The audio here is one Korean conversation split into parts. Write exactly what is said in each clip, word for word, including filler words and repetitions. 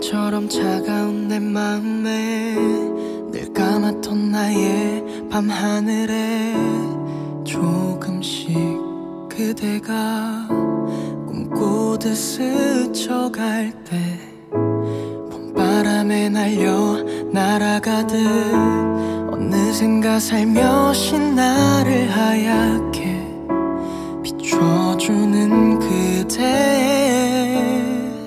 별처럼 차가운 내 마음에 늘 까맣던 나의 밤하늘에 조금씩 그대가 꿈꾸듯 스쳐갈 때 봄바람에 날려 날아가듯 어느샌가 살며시 나를 하얗게 비춰주는 그대.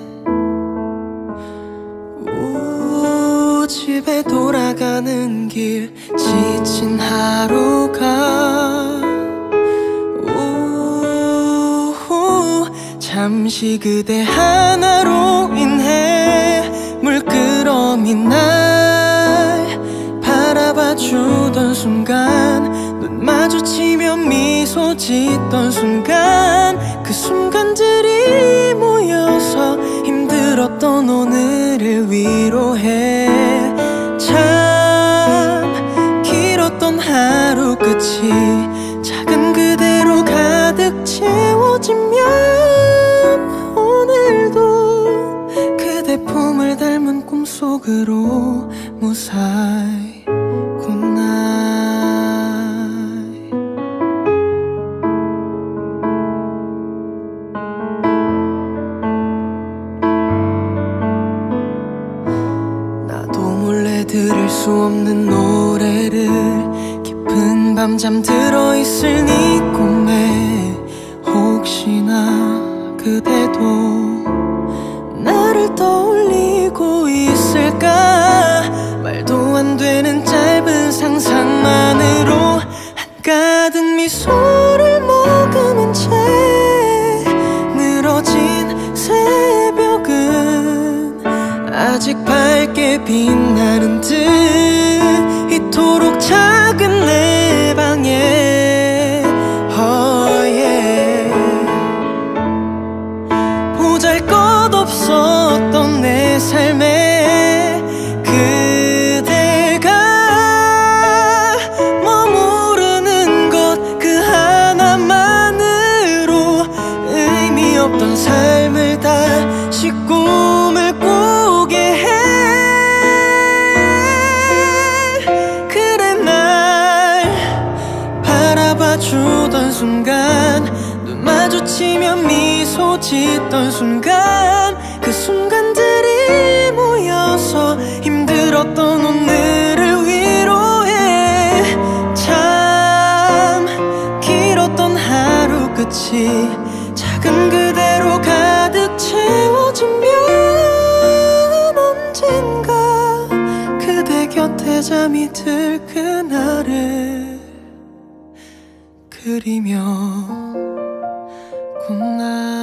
우 집에 돌아가는 길 지친 하루가 우 잠시 그대 하나로 인해 물끄러미 날 바라봐 주던 순간 눈 마주치며 미소 짓던 순간 그 순간들이 모여서 힘들었던 오늘을 위로해. 참 길었던 하루 끝이 작은 그대로 가득 채워지면 오늘도 그대 품을 닮은 꿈속으로 무사히 굿나잇. 나도 몰래 들을 수 없는 노래를 깊은 밤 잠들어 있을 네 꿈에 혹시나 그대도 나를 떠올리고 있을까. 말도 안 되는 짧은 상상만으로 한가득 미소를 머금은 채 늘어진 새벽은 아직 밝게 빛나는 듯 이토록 작은 내 방에 oh yeah. 보잘것없었던 내 삶에 그대가 머무르는 것 그 하나만으로 의미 없던 삶을 다시 꿈을 꾸게 해. 그래 날 바라봐 주던 순간 눈 마주치며 미소 짓던 순간 그 순간들이 모여서 힘들었던 오늘을 위로해. 참 길었던 하루 끝이 작은 그대로 가득 채워지면 언젠가 그대 곁에 잠이 들 그날을 그리며 굿나잇.